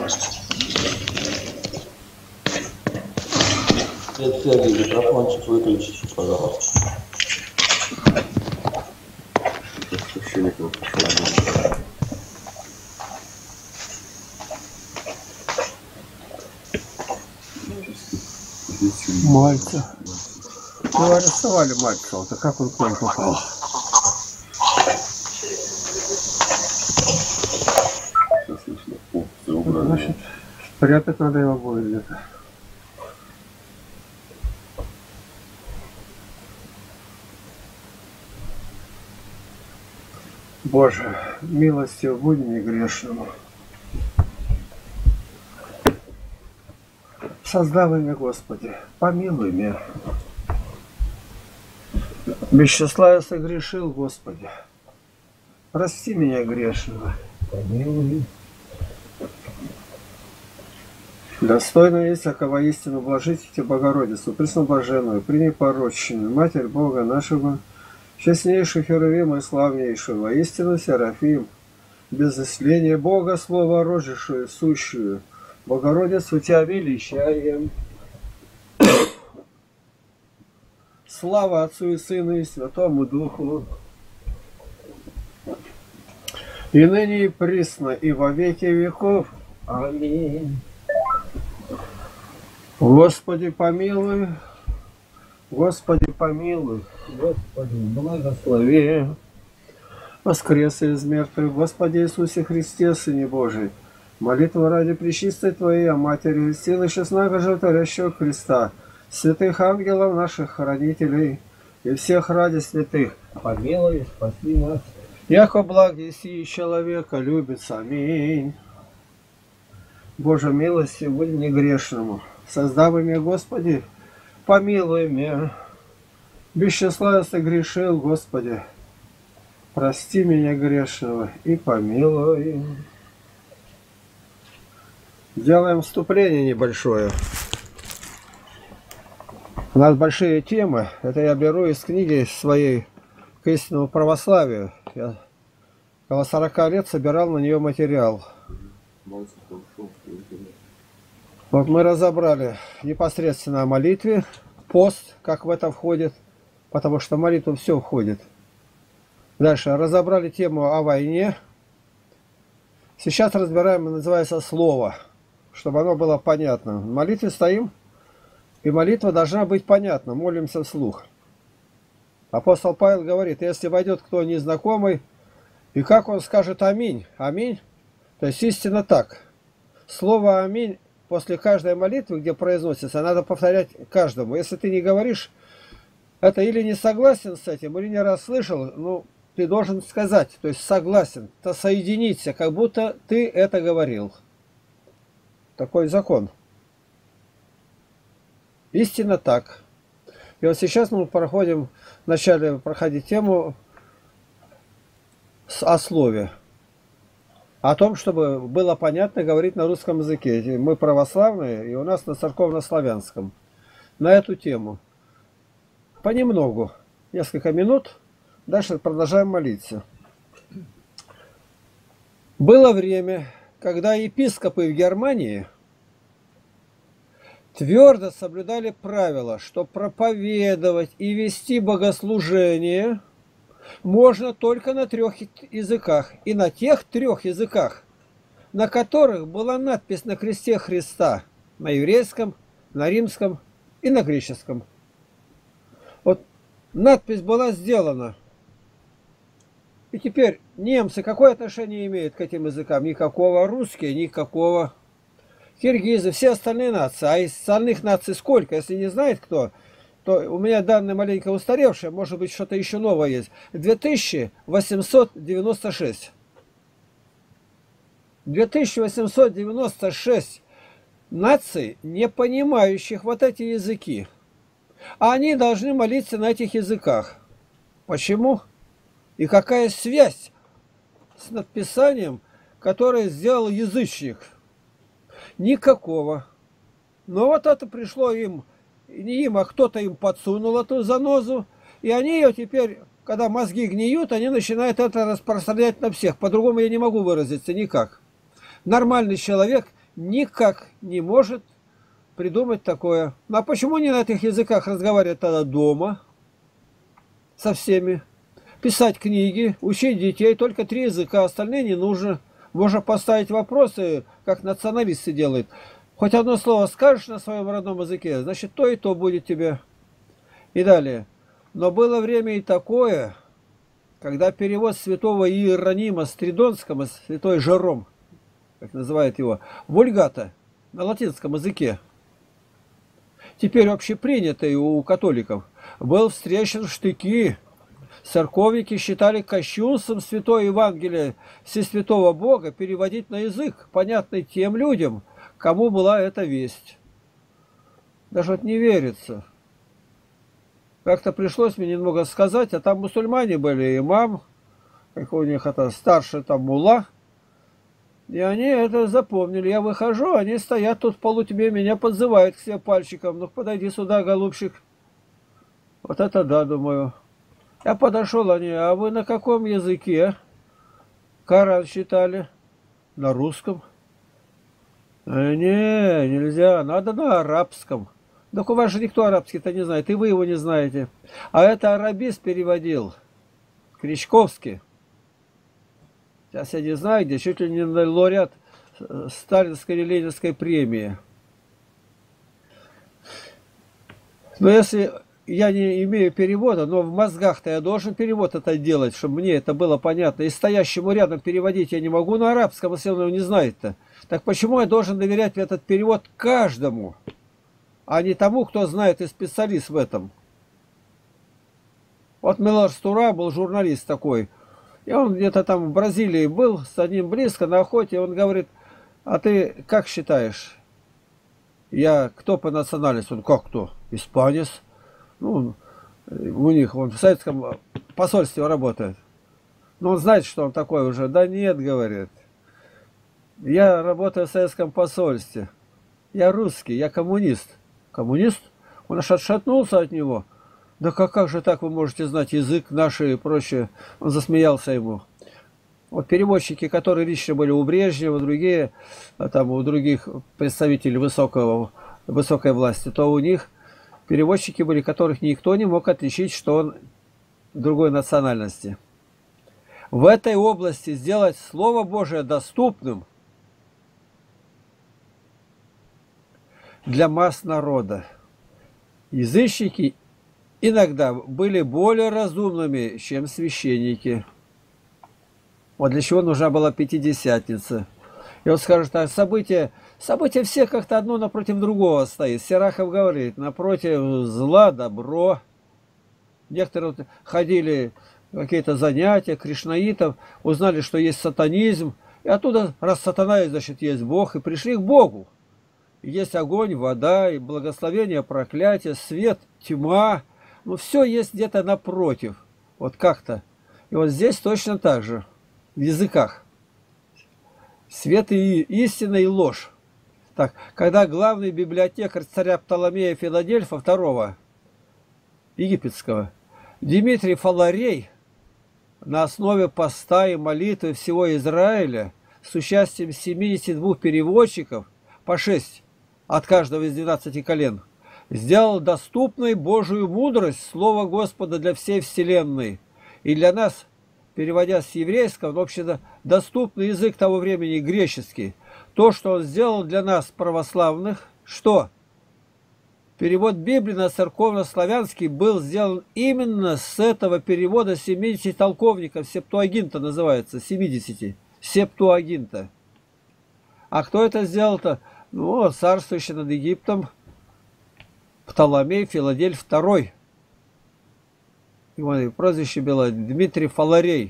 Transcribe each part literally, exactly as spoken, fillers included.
Сергей, микрофончик выключите, пожалуйста. Мальца. Ну, арестовали Мальцева, то как он к нам попал? Значит, спрятать надо его будет где-то. Боже, милостью будь мне грешному. Создавай меня, Господи, помилуй меня. Без числа я согрешил, Господи. Прости меня грешного. Помилуй. Достойно есть всякого истину блажите Богородицу, пресноблаженную, пренепорочную, Матерь Бога нашего, честнейшую Херувима и славнейшую, воистину Серафим, без исления Бога Слово рожившую, сущую, Богородицу Тебя величаем. Слава Отцу и Сыну и Святому Духу, и ныне и присно, и во веки веков. Аминь. Господи, помилуй, Господи, помилуй, Господи, благослови. Воскрес из мертвых, Господи Иисусе Христе, Сыне Божий, молитва ради пречистой Твоей, о Матери, силы честного животворящего Христа, святых ангелов наших хранителей и всех ради святых, помилуй, спаси нас. Яко благ еси человека любится. Аминь. Боже, милости будь мне грешному. Создавай меня, Господи, помилуй меня. Без числа я согрешил, Господи. Прости меня грешного и помилуй. Делаем вступление небольшое. У нас большие темы. Это я беру из книги своей к истинному православию. Я около сорока лет собирал на нее материал. Вот мы разобрали непосредственно о молитве, пост, как в это входит, потому что в молитву все входит. Дальше разобрали тему о войне. Сейчас разбираем, называется слово, чтобы оно было понятно. В молитве стоим, и молитва должна быть понятна, молимся вслух. Апостол Павел говорит, если войдет кто незнакомый, и как он скажет аминь, аминь, то есть истинно так. Слово аминь после каждой молитвы, где произносится, надо повторять каждому. Если ты не говоришь, это или не согласен с этим, или не расслышал, ну, ты должен сказать, то есть согласен, то соединиться, как будто ты это говорил. Такой закон. Истинно так. И вот сейчас мы проходим, вначале проходить тему о слове. О том, чтобы было понятно говорить на русском языке. Мы православные, и у нас на церковно-славянском. На эту тему. Понемногу. Несколько минут. Дальше продолжаем молиться. Было время, когда епископы в Германии твердо соблюдали правило, что проповедовать и вести богослужение можно только на трех языках. И на тех трех языках, на которых была надпись на кресте Христа. На еврейском, на римском и на греческом. Вот надпись была сделана. И теперь немцы какое отношение имеют к этим языкам? Никакого. Русские никакого. Киргизы, все остальные нации. А из остальных наций сколько? Если не знает кто, то у меня данные маленько устаревшие, может быть, что-то еще новое есть. две тысячи восемьсот девяносто шесть. две тысячи восемьсот девяносто шесть наций, не понимающих вот эти языки. А они должны молиться на этих языках. Почему? И какая связь с надписанием, которое сделал язычник? Никакого. Но вот это пришло им, не им, а кто-то им подсунул эту занозу, и они ее теперь, когда мозги гниют, они начинают это распространять на всех. По-другому я не могу выразиться никак. Нормальный человек никак не может придумать такое. Ну, а почему не на этих языках разговаривать тогда дома со всеми? Писать книги, учить детей, только три языка, остальные не нужно. Можно поставить вопросы, как националисты делают. Хоть одно слово скажешь на своем родном языке, значит, то и то будет тебе. И далее. Но было время и такое, когда перевод святого Иеронима Стридонского, святой Жером, как называют его, вульгата, на латинском языке, теперь общепринятый у католиков, был встречен в штыки. Церковники считали кощунством святое Евангелие Всесвятого Бога переводить на язык, понятный тем людям, кому была эта весть. Даже вот не верится. Как-то пришлось мне немного сказать, а там мусульмане были, имам, как у них это, старший там мулла, и они это запомнили. Я выхожу, они стоят тут в полутьме, меня подзывают к себе пальчиком. Ну, подойди сюда, голубчик. Вот это да, думаю. Я подошел, они, а вы на каком языке? Коран читали. На русском. А, не, нельзя, надо на арабском. Так у вас же никто арабский-то не знает, и вы его не знаете. А это арабист переводил. Кричковский. Сейчас я не знаю, где, чуть ли не лауреат Сталинской или Ленинской премии. Но если я не имею перевода, но в мозгах-то я должен перевод это делать, чтобы мне это было понятно. И стоящему рядом переводить я не могу на арабском, если он его не знает-то. Так почему я должен доверять этот перевод каждому, а не тому, кто знает и специалист в этом? Вот Милош Тура был журналист такой. И он где-то там в Бразилии был, с одним близко, на охоте. Он говорит, а ты как считаешь? Я кто по национальности? Он, как кто? Испанец. Ну, у них, он в советском посольстве работает. Ну, он знает, что он такой уже. Да нет, говорит. Я работаю в советском посольстве. Я русский, я коммунист. Коммунист? Он аж отшатнулся от него. Да как, как же так вы можете знать язык наш и прочее? Он засмеялся ему. Вот переводчики, которые лично были у Брежнева, другие, там у других представителей высокого, высокой власти, то у них переводчики были, которых никто не мог отличить, что он другой национальности. В этой области сделать Слово Божие доступным для масс народа. Язычники иногда были более разумными, чем священники. Вот для чего нужна была Пятидесятница. И вот скажут, а события, события все как-то одно напротив другого стоит. Серахов говорит, напротив зла, добро. Некоторые вот ходили какие-то занятия кришнаитов, узнали, что есть сатанизм. И оттуда, раз сатана есть, значит, есть Бог, и пришли к Богу. Есть огонь, вода, и благословение, проклятие, свет, тьма. Ну, все есть где-то напротив. Вот как-то. И вот здесь точно так же. В языках. Свет и истина, и ложь. Так, когда главный библиотекарь царя Птоломея Филадельфа второго, египетского, Дмитрий Фаларей, на основе поста и молитвы всего Израиля с участием семидесяти двух переводчиков, по шесть от каждого из двенадцати колен, сделал доступной Божию мудрость, Слово Господа для всей вселенной. И для нас, переводя с еврейского, но вообще доступный язык того времени греческий, то, что он сделал для нас, православных, что? Перевод Библии на церковно-славянский был сделан именно с этого перевода семидесяти толковников, септуагинта называется, семидесяти, септуагинта. А кто это сделал-то? Ну, царствующий над Египтом Птоломей Филадельф второй. Его прозвище было Дмитрий Фаларей.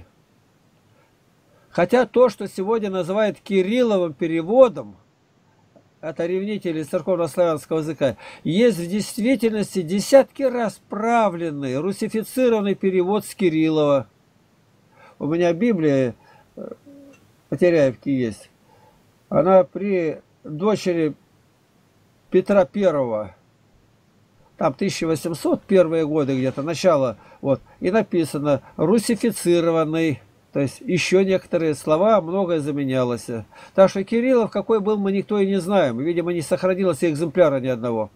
Хотя то, что сегодня называют Кирилловым переводом, это ревнители церковно-славянского языка, есть в действительности десятки раз правленный, русифицированный перевод с Кириллова. У меня Библия Потеряевки есть. Она при дочери Петра Первого, там тысяча восемьсот первые годы где-то, начало, вот, и написано русифицированный, То есть еще некоторые слова, многое заменялось. Так что Кириллов, какой был, мы никто и не знаем. Видимо, не сохранилось экземпляра ни одного.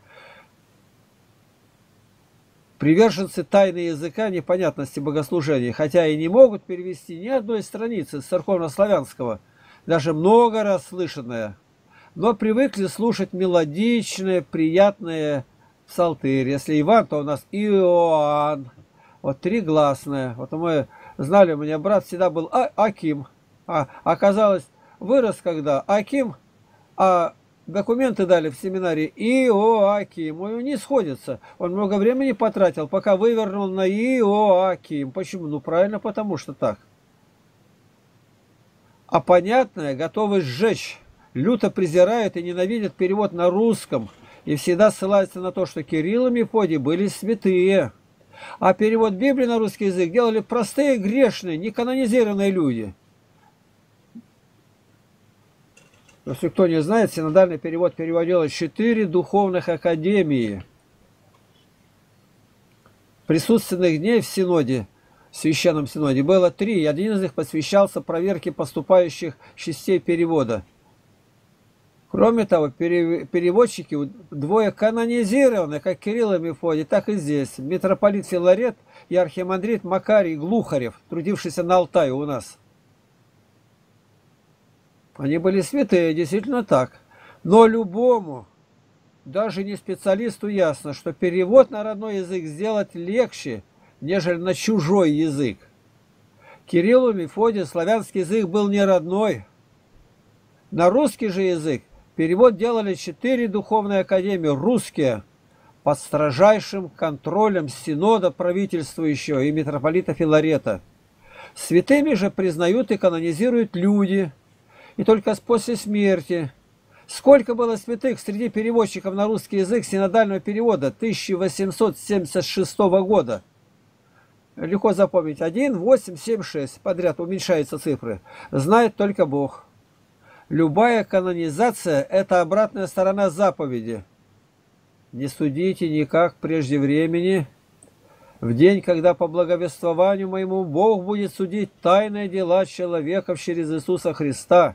Приверженцы тайны языка непонятности богослужения, хотя и не могут перевести ни одной страницы с церковнославянского, даже много раз слышанное, но привыкли слушать мелодичное, приятное псалтырь. Если Иван, то у нас Иоанн. Вот тригласное. Вот мы знали, у меня брат всегда был а Аким. А оказалось, вырос когда Аким, а документы дали в семинаре Иоаким. Он не сходится. Он много времени потратил, пока вывернул на Иоаким. Почему? Ну, правильно, потому что так. А понятное готовы сжечь. Люто презирают и ненавидят перевод на русском. И всегда ссылаются на то, что Кирилл и Мефодий были святые. А перевод Библии на русский язык делали простые, грешные, неканонизированные люди. Если кто не знает, синодальный перевод переводило четыре духовных академии. Присутственных дней в синоде, в священном синоде, было три, и один из них посвящался проверке поступающих частей перевода. Кроме того, переводчики двое канонизированы, как Кирилл и Мефодий, так и здесь. Митрополит Филарет и архимандрит Макарий Глухарев, трудившийся на Алтае у нас. Они были святые, действительно так. Но любому, даже не специалисту, ясно, что перевод на родной язык сделать легче, нежели на чужой язык. Кириллу и Мефодию славянский язык был не родной. На русский же язык перевод делали четыре духовные академии, русские, под строжайшим контролем синода правительствующего и митрополита Филарета. Святыми же признают и канонизируют люди, и только после смерти. Сколько было святых среди переводчиков на русский язык синодального перевода тысяча восемьсот семьдесят шестого года? Легко запомнить. один, восемь, семь, шесть. Подряд уменьшаются цифры. Знает только Бог. Любая канонизация – это обратная сторона заповеди. Не судите никак прежде времени, в день, когда по благовествованию моему Бог будет судить тайные дела человеков через Иисуса Христа.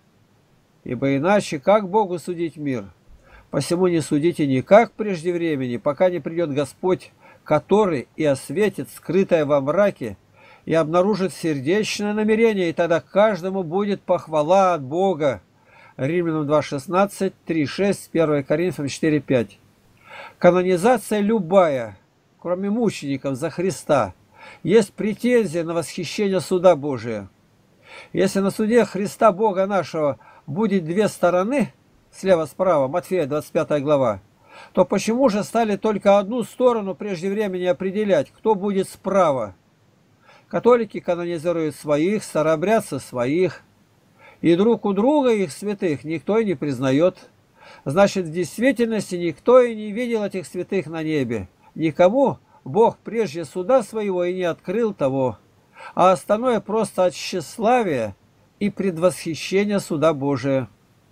Ибо иначе как Богу судить мир? Посему не судите никак прежде времени, пока не придет Господь, который и осветит скрытое во мраке, и обнаружит сердечное намерение, и тогда каждому будет похвала от Бога. Римлянам два шестнадцать, три шесть, первое Коринфянам четыре пять. Канонизация любая, кроме мучеников за Христа, есть претензия на восхищение суда Божия. Если на суде Христа Бога нашего будет две стороны, слева-справа, Матфея двадцать пятая глава, то почему же стали только одну сторону прежде времени определять, кто будет справа? Католики канонизируют своих, старообрядцы своих, и друг у друга их святых никто и не признает. Значит, в действительности никто и не видел этих святых на небе. Никому Бог прежде суда своего и не открыл того, а остальное просто от тщеславия и предвосхищения суда Божия.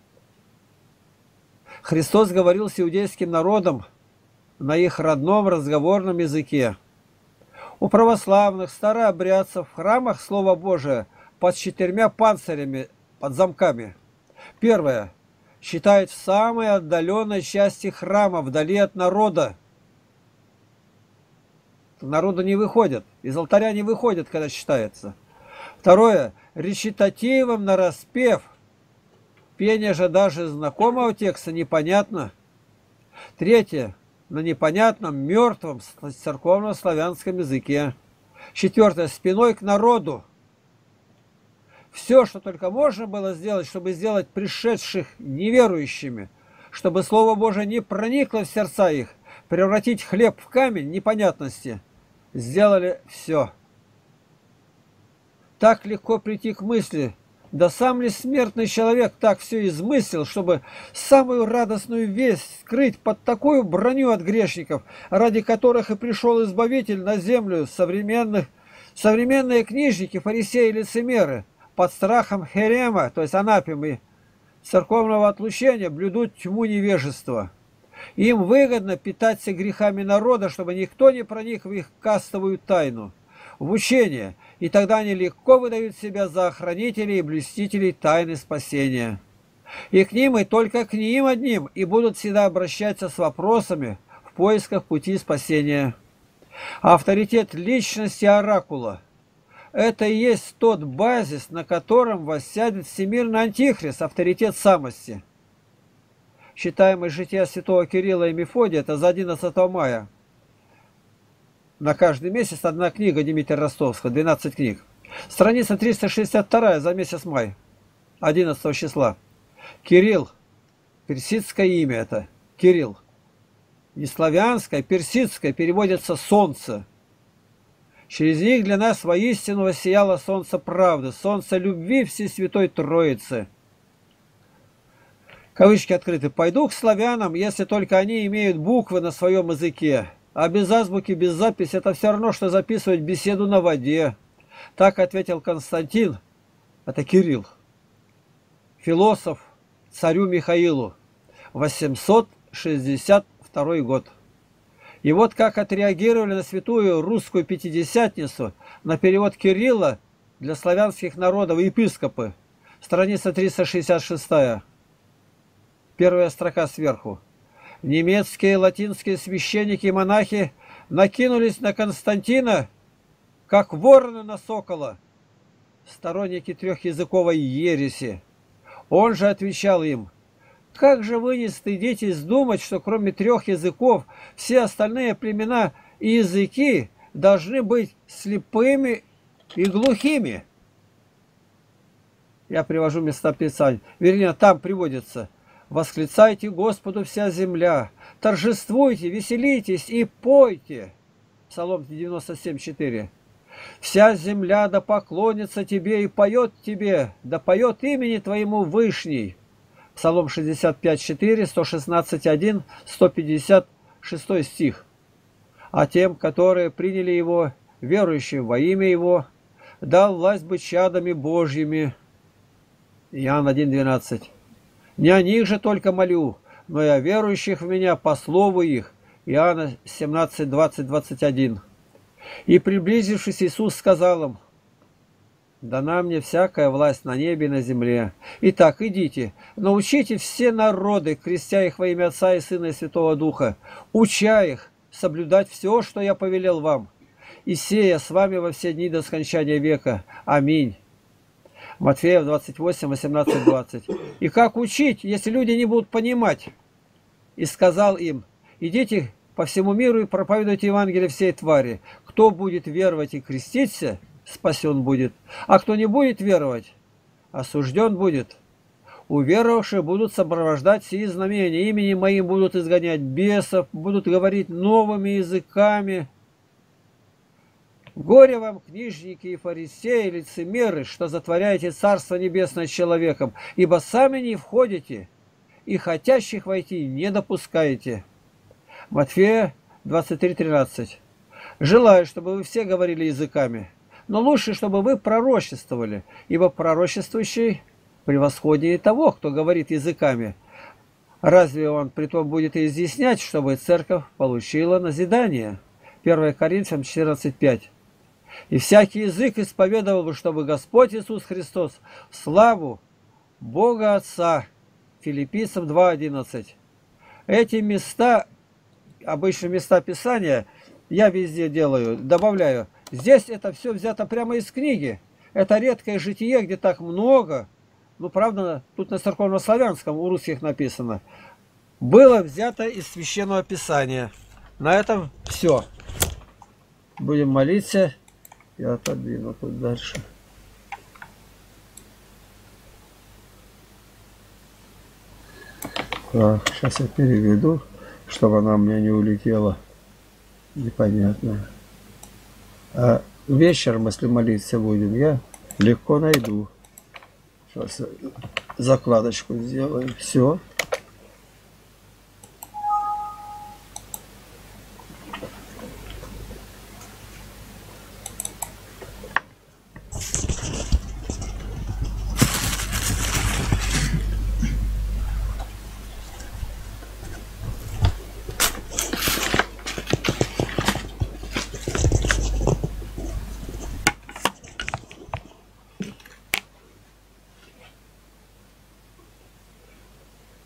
Христос говорил с иудейским народом на их родном разговорном языке. У православных старообрядцев в храмах Слово Божие под четырьмя панцирями, под замками. Первое. Читают в самой отдаленной части храма, вдали от народа. Народу не выходят, из алтаря не выходят, когда читается. Второе. Речитативом нараспев. Пение же даже знакомого текста непонятно. Третье. На непонятном, мертвом церковно-славянском языке. Четвертое. Спиной к народу. Все, что только можно было сделать, чтобы сделать пришедших неверующими, чтобы Слово Божие не проникло в сердца их, превратить хлеб в камень непонятности, сделали все. Так легко прийти к мысли, да сам ли смертный человек так все измыслил, чтобы самую радостную весть скрыть под такую броню от грешников, ради которых и пришел Избавитель на землю современных, современные книжники, фарисеи и лицемеры, под страхом херема, то есть анафемы, церковного отлучения, блюдут тьму невежества. Им выгодно питаться грехами народа, чтобы никто не проник в их кастовую тайну, в учение, и тогда они легко выдают себя за охранителей и блюстителей тайны спасения. И к ним, и только к ним одним, и будут всегда обращаться с вопросами в поисках пути спасения. Авторитет личности оракула – это и есть тот базис, на котором воссядет всемирный антихрист, авторитет самости. Читаемое жития святого Кирилла и Мефодия – это за одиннадцатое мая. На каждый месяц одна книга Дмитрия Ростовского, двенадцать книг. Страница триста шестьдесят вторая за месяц май, одиннадцатого числа. Кирилл, персидское имя это, Кирилл. Не славянское, персидское, переводится «солнце». Через них для нас воистину воссияло солнце правды, солнце любви Всесвятой Троицы. Кавычки открыты. «Пойду к славянам, если только они имеют буквы на своем языке. А без азбуки, без записи – это все равно, что записывать беседу на воде». Так ответил Константин, это Кирилл, философ, царю Михаилу, восемьсот шестьдесят второй год. И вот как отреагировали на святую русскую пятидесятницу, на перевод Кирилла для славянских народов епископы. Страница триста шестьдесят шестая. Первая строка сверху. Немецкие и латинские священники и монахи накинулись на Константина, как вороны на сокола, сторонники трехязыковой ереси. Он же отвечал им: как же вы не стыдитесь думать, что кроме трех языков все остальные племена и языки должны быть слепыми и глухими? Я привожу места Писания. Вернее, там приводится: восклицайте Господу вся земля, торжествуйте, веселитесь и пойте. Псалом девяносто семь четыре. Вся земля да поклонится тебе и поет тебе, да поет имени твоему Вышний. Псалом шестьдесят пять четыре, сто шестнадцать один, сто пятьдесят шестой стих. А тем, которые приняли его, верующим во имя его, дал власть быть чадами Божьими. Иоанн один двенадцать. Не о них же только молю, но и о верующих в меня по слову их. Иоанна семнадцать двадцать двадцать один. И приблизившись, Иисус сказал им: дана мне всякая власть на небе и на земле. Итак, идите, научите все народы, крестя их во имя Отца и Сына и Святого Духа, уча их соблюдать все, что я повелел вам, и сея с вами во все дни до скончания века. Аминь. Матфея двадцать восемь, восемнадцать, двадцать. И как учить, если люди не будут понимать? И сказал им: идите по всему миру и проповедуйте Евангелие всей твари. Кто будет веровать и креститься, спасен будет, а кто не будет веровать, осужден будет. Уверовавшие будут сопровождать сии знамения, именем моим будут изгонять бесов, будут говорить новыми языками. Горе вам, книжники и фарисеи, лицемеры, что затворяете Царство Небесное человеком, ибо сами не входите и хотящих войти не допускаете. Матфея двадцать три тринадцать. Желаю, чтобы вы все говорили языками, но лучше, чтобы вы пророчествовали, ибо пророчествующий превосходнее того, кто говорит языками. Разве он притом будет и изъяснять, чтобы церковь получила назидание? первое Коринфянам четырнадцать пять. И всякий язык исповедовал бы, чтобы Господь Иисус Христос в славу Бога Отца. Филиппийцам два одиннадцать. Эти места, обычно места Писания, я везде делаю, добавляю. Здесь это все взято прямо из книги. Это редкое житие, где так много. Ну, правда, тут на церковнославянском у русских написано. Было взято из Священного Писания. На этом все. Будем молиться. Я отодвину тут дальше. Так, сейчас я переведу, чтобы она у меня не улетела. Непонятно. А вечером, если молиться будем, я легко найду. Сейчас закладочку сделаем. Все.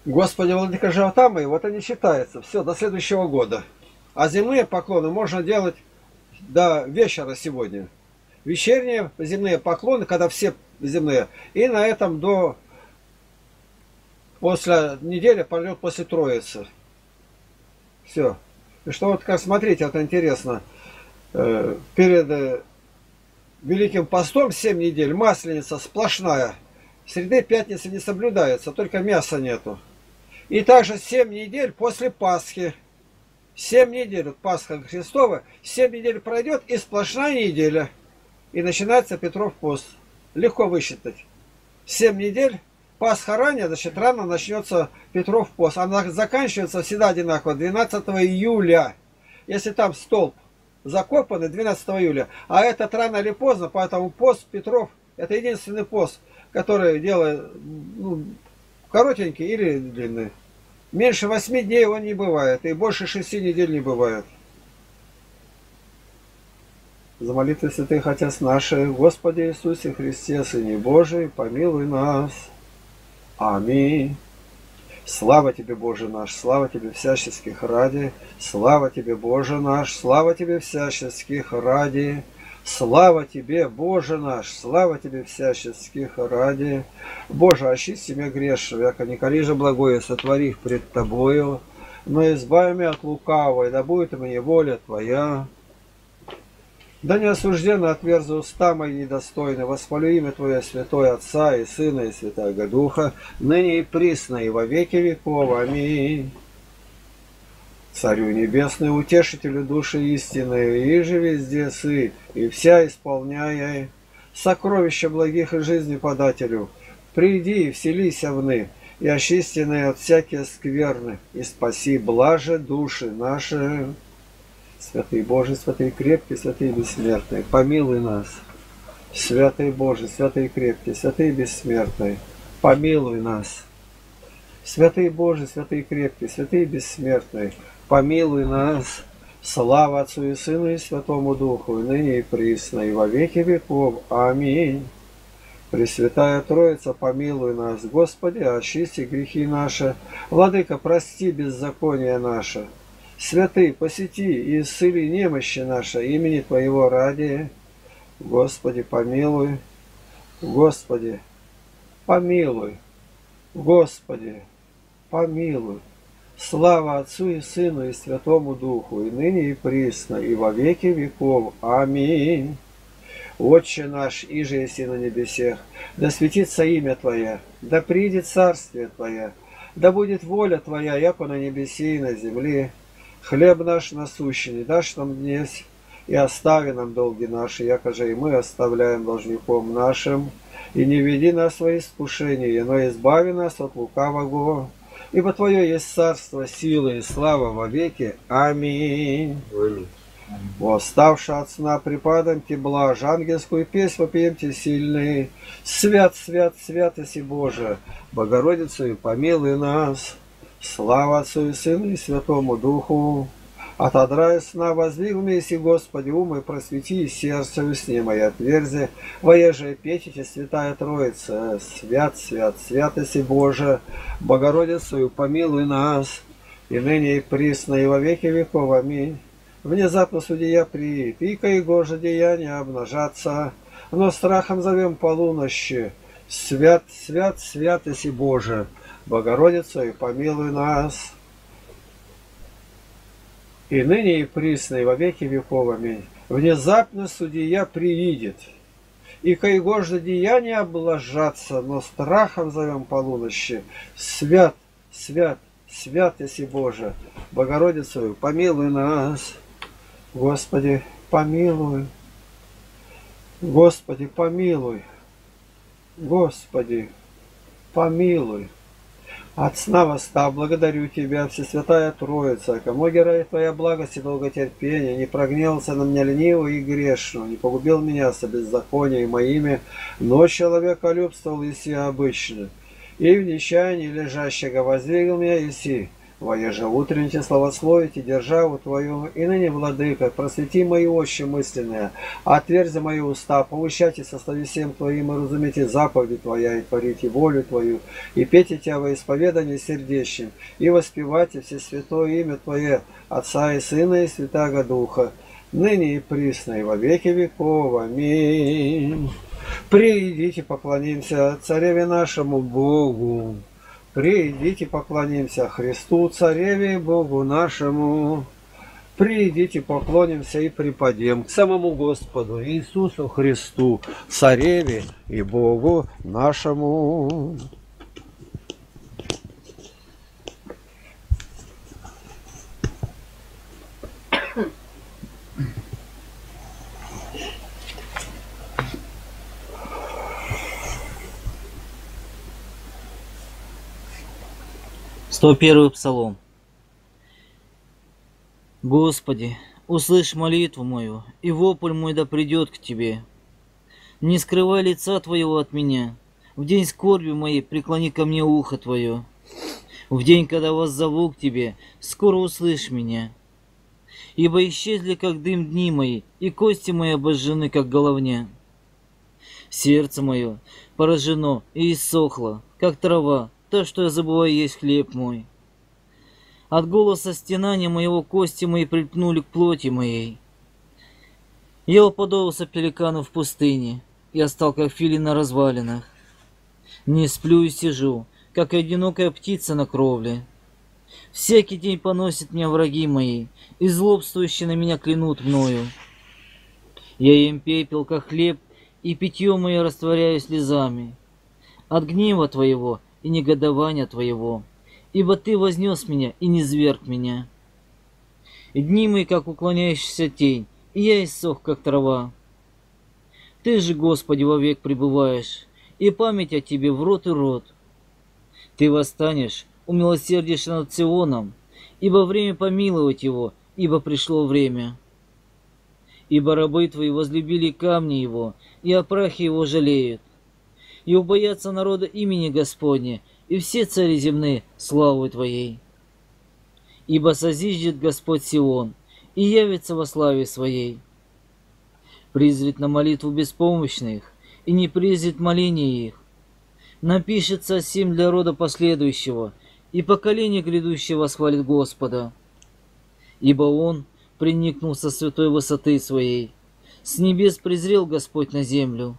Господи, владыка живота мои, вот они считаются. Все, до следующего года. А земные поклоны можно делать до вечера сегодня. Вечерние земные поклоны, когда все земные. И на этом до... После недели пройдет после Троицы. Все. И что вот, как смотрите, это интересно. Перед Великим постом семь недель масленица сплошная. Среды пятницы не соблюдается, только мяса нету. И также семь недель после Пасхи. семь недель, вот Пасха Христова, семь недель пройдет и сплошная неделя. И начинается Петров пост. Легко высчитать. семь недель, Пасха ранее, значит рано начнется Петров пост. Она заканчивается всегда одинаково, двенадцатого июля. Если там столб закопаны, двенадцатого июля. А этот рано или поздно, поэтому пост Петров, это единственный пост, который делает, ну, коротенький или длинный. Меньше восьми дней он не бывает, и больше шести недель не бывает. За молитвы святых Отец наших, Господи Иисусе Христе, Сыне Божий, помилуй нас. Аминь. Слава Тебе, Боже наш, слава Тебе всяческих ради, слава Тебе, Боже наш, слава Тебе всяческих ради, слава Тебе, Боже наш, слава Тебе всяческих ради. Боже, очисти меня грешного, яко николи же благое сотворив пред Тобою, но избави меня от лукавого, и да будет мне воля Твоя. Да не осужденно отверзу уста мои недостойны, воспалю имя Твое, Святое Отца и Сына и Святого Духа, ныне и присно, и во веки веков. Аминь. Царю Небесный, утешителю души истины, и же везде сы, и вся исполняя сокровища благих и жизни подателю, приди и вселися вны, и очистенные от всякие скверны, и спаси блаже души наши. Святый Божий, святый крепкий, святый бессмертный, помилуй нас. Святый Божий, святый крепкий, святый бессмертный, помилуй нас. Святый Божий, святый крепкий, святый бессмертный, помилуй нас. Слава Отцу и Сыну и Святому Духу, и ныне и присно, и во веки веков. Аминь. Пресвятая Троица, помилуй нас. Господи, очисти грехи наши. Владыка, прости беззаконие наше. Святый, посети и исцели немощи наши имени Твоего ради. Господи, помилуй. Господи, помилуй. Господи, помилуй. Слава Отцу и Сыну и Святому Духу, и ныне и присно, и во веки веков. Аминь. Отче наш, иже еси на небесех, да светится имя Твое, да придет царствие Твое, да будет воля Твоя, яко на небесе и на земле. Хлеб наш насущный дашь нам днесь, и остави нам долги наши, яко же и мы оставляем должником нашим. И не веди нас во искушение, но избави нас от лукавого. Ибо Твое есть царство, сила и слава во веки. Аминь. Аминь. Восставши от сна припадемте блажь, ангельскую песнь вопиемте сильный. Свят, свят, святость и Боже, Богородицу и помилуй нас. Слава Отцу и Сыну и Святому Духу. Отодрай сна, воздвигнися, Господи, ум и просвети, и сердце усни мои отверзи. Воеже печите, Святая Троица, свят, свят, святость и Боже, Богородицу и помилуй нас, и ныне и присно, и во веки веков. Аминь. Внезапно судья приит, и каего же деяния обнажаться, но страхом зовем полунощи. Свят, свят, святость и Боже, Богородица, и помилуй нас. И ныне и присно, и во веки веков. Аминь. Внезапно судья приидет, и каего же деяния облажаться, но страхом зовем полунощи. Свят, свят, святость и Боже, Богородицу, и помилуй нас. Господи, помилуй. Господи, помилуй. Господи, помилуй. От сна восстав, благодарю Тебя, Всесвятая Троица, кому герои Твоя благость и долготерпение, не прогневался на меня ленивого и грешного, не погубил меня со беззаконием моими, но человеколюбствовал еси обычно, и в нечаянии лежащего воздвигл меня еси, Твое же утреннее славословите державу Твою, и ныне, Владыка, просвети мои очи мысленные, отверзи мои уста, поучайте со словесем Твоим и разумейте заповеди Твоя, и творите волю Твою, и пейте Тебя во исповедании сердечным, и воспевайте все святое имя Твое, Отца и Сына и Святаго Духа, ныне и присно, и во веки веков. Аминь. Придите, поклонимся Цареве нашему Богу. Придите, поклонимся Христу, Цареве и Богу нашему. Придите, поклонимся и преподем к самому Господу Иисусу Христу, Цареве и Богу нашему. сто первый Псалом. Господи, услышь молитву мою, и вопль мой да придет к Тебе. Не скрывай лица Твоего от меня. В день скорби моей преклони ко мне ухо Твое. В день, когда воззову к Тебе, скоро услышь меня. Ибо исчезли, как дым, дни мои, и кости мои обожжены, как головня. Сердце мое поражено и иссохло, как трава, то, что я забываю есть хлеб мой. От голоса стенания моего кости мои прильпнули к плоти моей. Я уподобился пеликану в пустыне, я стал как филин на развалинах. Не сплю и сижу, как одинокая птица на кровле. Всякий день поносят меня враги мои, и злобствующие на меня клянут мною. Я им пепел, как хлеб, и питье мое растворяю слезами. От гнева Твоего и негодования Твоего, ибо Ты вознес меня и низвергг меня. И дни мои, как уклоняющаяся тень, и я иссох, как трава. Ты же, Господи, вовек пребываешь, и память о Тебе в род и род. Ты восстанешь, умилосердишься над Сионом, ибо время помиловать его, ибо пришло время. Ибо рабы Твои возлюбили камни его, и о прахе его жалеют. И убоятся народа имени Господня, и все цари земные славы Твоей. Ибо созиждет Господь Сион, и явится во славе Своей. Призрит на молитву беспомощных, и не презрит моление их. Напишется сим для рода последующего, и поколение грядущее восхвалит Господа. Ибо Он приникнул со святой высоты Своей, с небес презрел Господь на землю.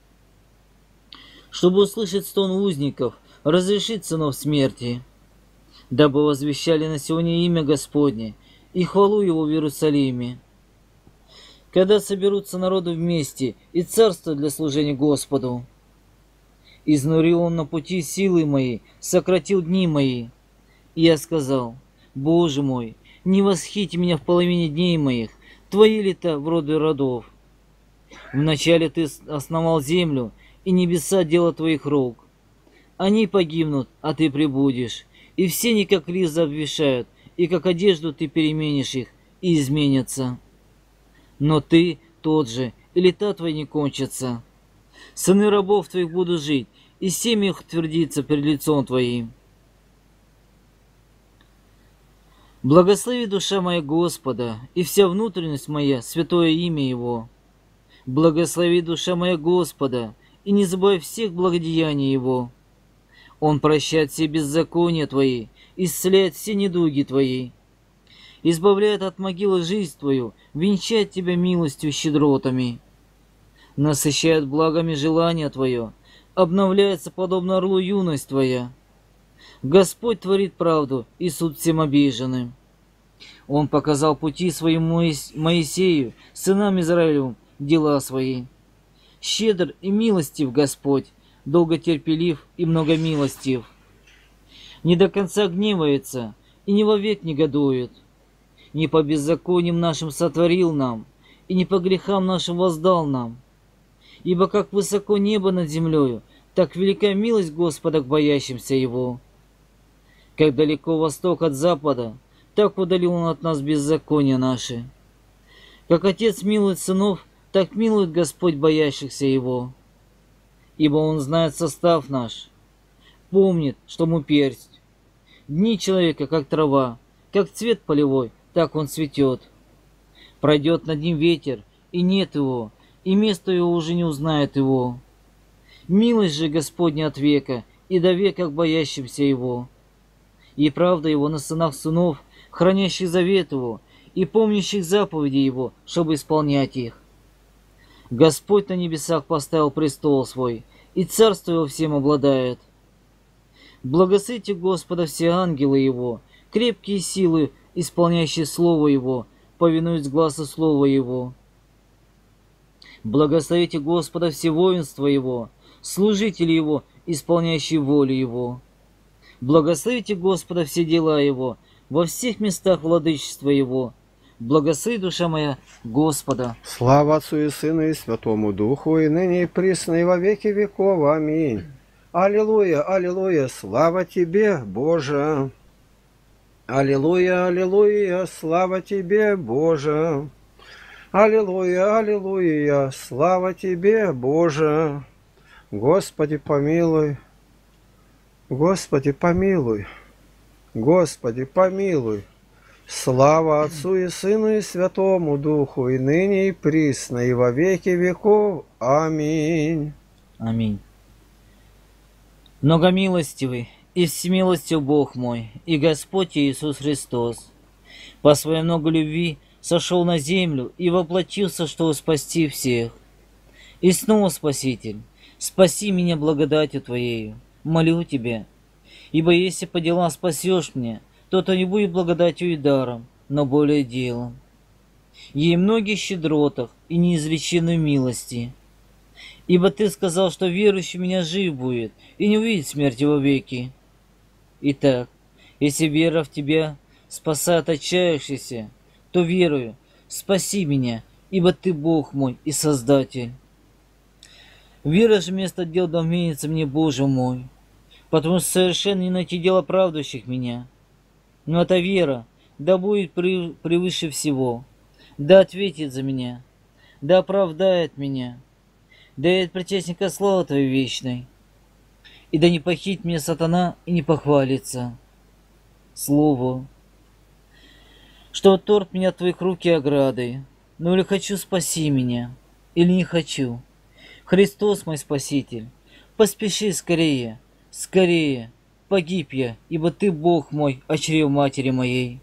Чтобы услышать стон узников, разрешить сынов смерти, дабы возвещали на Сионе имя Господне и хвалу Его в Иерусалиме. Когда соберутся народы вместе и царство для служения Господу. Изнурил Он на пути силы мои, сократил дни мои. И я сказал: Боже мой, не восхити меня в половине дней моих, Твои лета в роды родов. Вначале Ты основал землю, и небеса — дело Твоих рук. Они погибнут, а Ты пребудешь, и все не как лист обвешают, и как одежду Ты переменишь их, и изменятся. Но Ты тот же, и лета Твои не кончатся. Сыны рабов Твоих будут жить, и семья их утвердится перед лицом Твоим. Благослови душа моя Господа, и вся внутренность моя, святое имя Его. Благослови душа моя Господа, и не забывай всех благодеяний Его. Он прощает все беззакония Твои, исцеляет все недуги Твои, избавляет от могилы жизнь Твою, венчает Тебя милостью и щедротами, насыщает благами желание Твое, обновляется подобно орлу юность Твоя. Господь творит правду и суд всем обиженным. Он показал пути своим Моисею, сынам Израилевым, дела свои. Щедр и милостив Господь, долготерпелив и многомилостив. Не до конца гневается и не вовек негодует. Не по беззакониям нашим сотворил нам, и не по грехам нашим воздал нам. Ибо как высоко небо над землею, так велика милость Господа к боящимся Его. Как далеко восток от запада, так удалил Он от нас беззакония наши. Как Отец милует сынов, так милует Господь боящихся Его. Ибо Он знает состав наш, помнит, что мы персть. Дни человека, как трава, как цвет полевой, так он цветет. Пройдет над ним ветер, и нет его, и место его уже не узнает его. Милость же Господня от века, и до века к боящимся его. И правда его на сынах сынов, хранящих завет его, и помнящих заповеди его, чтобы исполнять их. Господь на небесах поставил престол свой, и царство его всем обладает. Благословите Господа все ангелы его, крепкие силы, исполняющие слово его, повинуясь глазу слова его. Благословите Господа все воинства его, служители его, исполняющие волю его. Благословите Господа все дела его, во всех местах владычества его. Благослови, душа моя, Господа. Слава Отцу и Сыну и Святому Духу, и ныне и присно, и во веки веков. Аминь. Аллилуйя, аллилуйя, слава Тебе, Боже. Аллилуйя, аллилуйя, слава Тебе, Боже. Аллилуйя, аллилуйя, слава Тебе, Боже. Господи, помилуй. Господи, помилуй. Господи, помилуй. Слава Отцу и Сыну и Святому Духу, и ныне и присно, и во веки веков. Аминь. Аминь. Многомилостивый и всемилостив Бог мой, и Господь Иисус Христос, по своей много любви сошел на землю и воплотился, чтобы спасти всех. И снова, Спаситель, спаси меня благодатью Твоею, молю Тебя, ибо если по делам спасешь меня, то то не будет благодатью и даром, но более делом. Ей многих щедротах и неизреченной милости. Ибо Ты сказал, что верующий в меня жив будет и не увидит смерти вовеки. Итак, если вера в Тебя спасает отчаявшихся, то верую, спаси меня, ибо Ты Бог мой и Создатель. Вера же вместо дел доменится мне, Боже мой, потому что совершенно не найти дел оправдывающих меня. Но эта вера да будет превыше всего, да ответит за меня, да оправдает меня, да и от причастника славы Твоей вечной, и да не похитит меня сатана и не похвалится. Слово, что отторг меня от Твоих рук и оградой, ну или хочу, спаси меня, или не хочу. Христос мой Спаситель, поспеши скорее, скорее, погиб я, ибо Ты Бог мой, о чреве матери моей.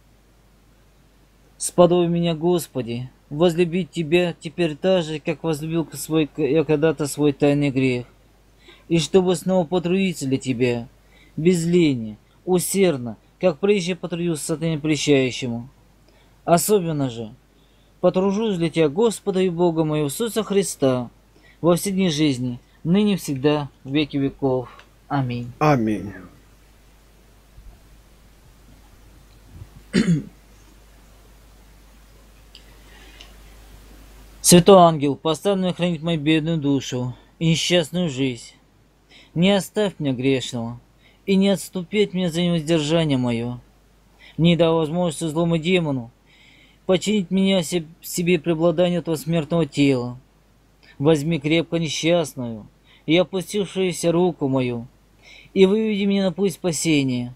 Сподоби меня, Господи, возлюбить Тебя теперь так же, как возлюбил свой, я когда-то свой тайный грех, и чтобы снова потрудиться для Тебя, без лени, усердно, как прежде потрудился сатане прещающему. Особенно же потружусь для Тебя, Господа и Бога моего Иисуса Христа, во все дни жизни, ныне всегда, в веки веков. Аминь. Аминь. Святой ангел, поставленный хранить мою бедную душу и несчастную жизнь, не оставь меня грешного и не отступи от меня за невоздержание мое. Не дай возможности злому демону починить меня себе преобладание этого смертного тела. Возьми крепко несчастную и опустившуюся руку мою, и выведи меня на путь спасения.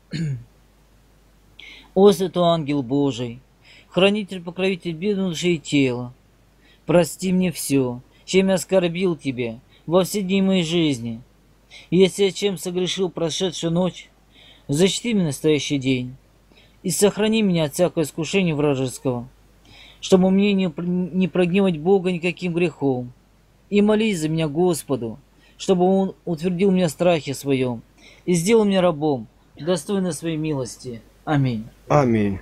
О, святой ангел Божий, хранитель-покровитель бедной души и тела, прости мне все, чем я оскорбил Тебя во все дни моей жизни. Если я чем согрешил прошедшую ночь, защити меня настоящий день и сохрани меня от всякого искушения вражеского, чтобы мне не, не прогневать Бога никаким грехом. И молись за меня Господу, чтобы Он утвердил меня в страхе своем и сделал меня рабом, достойно своей милости. Аминь. Аминь.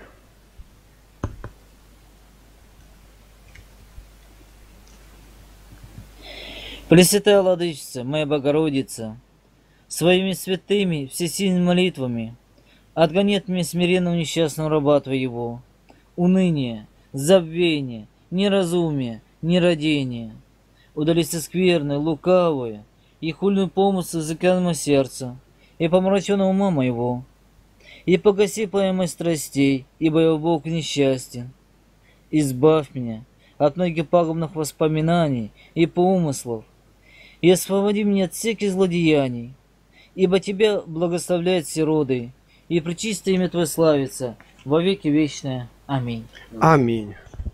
Пресвятая Владычица, моя Богородица, своими святыми всесильными молитвами отгони от меня смиренного несчастного раба Твоего, уныние, забвение, неразумие, нерадение, удали все скверное, лукавое и хульную помыслы языка моего сердца и помраченного ума моего, и погаси пламя страстей, ибо я Бог несчастен. Избавь меня от многих пагубных воспоминаний и помыслов, и освободи меня от всяких злодеяний, ибо Тебя благословляют все роды, и пречистое имя Твое славится во веки вечное. Аминь. Аминь.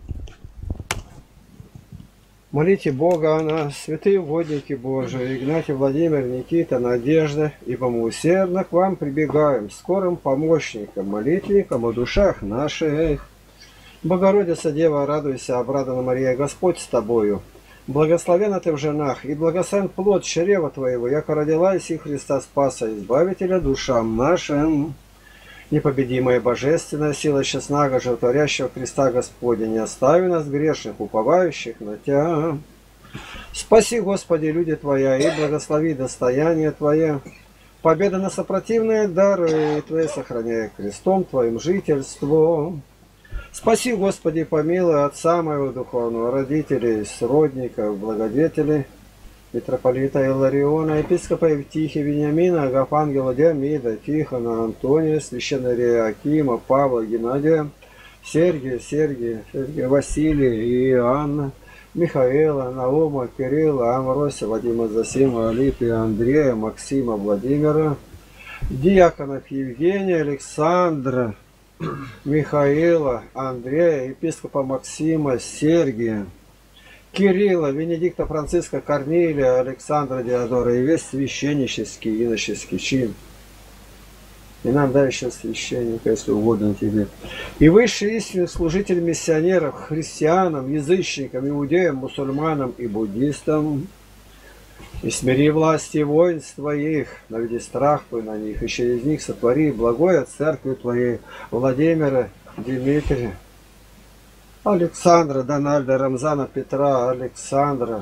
Молите Бога о нас, святые угодники Божии, Игнатий, Владимир, Никита, Надежда, ибо мы усердно к вам прибегаем, скорым помощником, молитвенником о душах наших. Богородица Дева, радуйся, обрадована Мария, Господь с тобою. Благословена ты в женах, и благословен плод чрева твоего, яко родила иси Христа Спаса, Избавителя душам нашим. Непобедимая божественная сила честного животворящего Христа Господня, не остави нас грешных, уповающих на Тя. Спаси, Господи, люди Твоя, и благослови достояние Твое. Победа на сопротивные дары Твои сохраняя крестом Твоим жительство. Спаси, Господи, помилуй отца моего духовного, родителей, сродников, благодетелей, митрополита Илариона, епископа Евтихия, Вениамина, Агафангела, Диамида, Тихона, Антония, священнория Акима, Павла, Геннадия, Сергия, Сергия, Сергия, Василия, Иоанна, Михаила, Наума, Кирилла, Амвросия, Вадима, Засима, Алипия, Андрея, Максима, Владимира, диаконов Евгения, Александра, Михаила, Андрея, епископа Максима, Сергия, Кирилла, Венедикта, Франциска, Корнилия, Александра, Диодора и весь священнический, иноческий чин. И нам дай еще священника, если угодно тебе. И высший истинный служитель миссионеров, христианам, язычникам, иудеям, мусульманам и буддистам. И смири власти воинств Твоих, наведи страх Твой на них, и через них сотвори благое церкви Твоей, Владимира, Дмитрия, Александра, Дональда, Рамзана, Петра, Александра,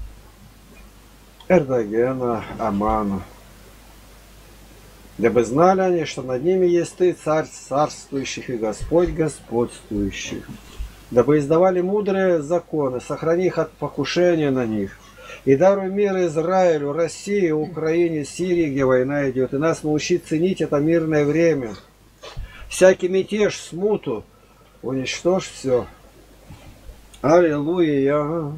Эрдогена, Амана. Дабы знали они, что над ними есть Ты, Царь царствующих, и Господь господствующих. Дабы издавали мудрые законы, сохрани их от покушения на них. И даруй мир Израилю, России, Украине, Сирии, где война идет. И нас научи ценить это мирное время. Всякий мятеж, смуту, уничтожь все. Аллилуйя.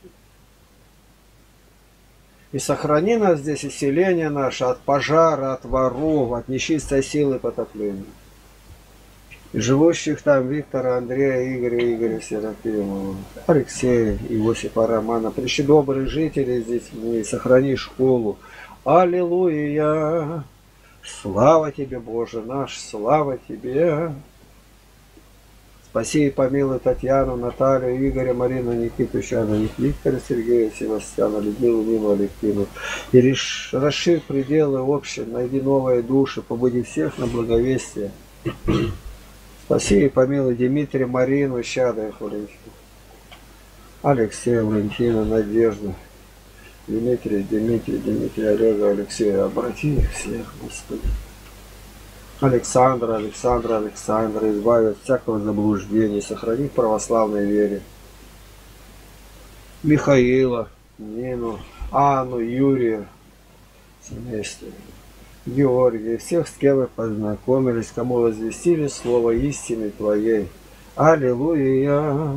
И сохрани нас здесь, и селение наше, от пожара, от воров, от нечистой силы потопления. И живущих там Виктора, Андрея, Игоря, Игоря Серафимова, Алексея, Иосифа, Романа, прещедобрых жителей здесь, и сохрани школу. Аллилуйя! Слава Тебе, Боже наш, слава Тебе! Спаси и помилуй Татьяну, Наталью, Игоря, Марину, Никиту, Щану, Виктора, Сергея, Севастьяна, Людмилу, Нину, Алексею. И лишь расширь пределы общие, найди новые души, побуди всех на благовестие. Спаси и помилуй Дмитрия, Марину, Щада, Валентина, Алексея, Валентина, Надежду, Дмитрия, Дмитрия, Дмитрия, Олега, Алексея. Обрати их всех, Господи. Александра, Александра, Александра, избави от всякого заблуждения, сохрани в православной вере. Михаила, Нину, Анну, Юрия, семейство, Георгия, всех, с кем вы познакомились, кому возвестили слово истины Твоей. Аллилуйя!